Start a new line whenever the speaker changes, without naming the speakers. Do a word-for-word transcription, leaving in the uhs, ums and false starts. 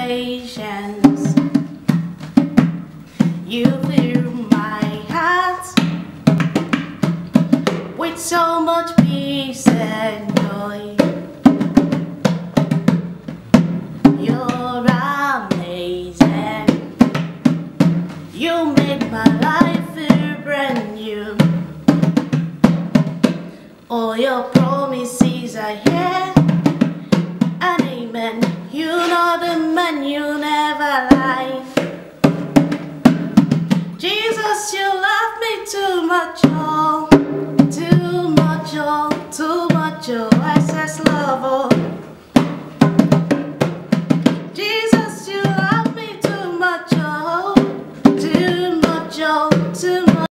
patience. You fill my heart with so much peace and joy. You're amazing. You made my life feel brand new. All your promises are here and amen. You know the man, you never lie. Jesus, you love me too much, oh, too much, oh, too much, oh, excess love, oh.